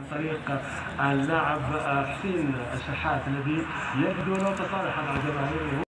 طريق اللاعب حسين الشحات الذي يبدو له تصالحا مع جماهيره.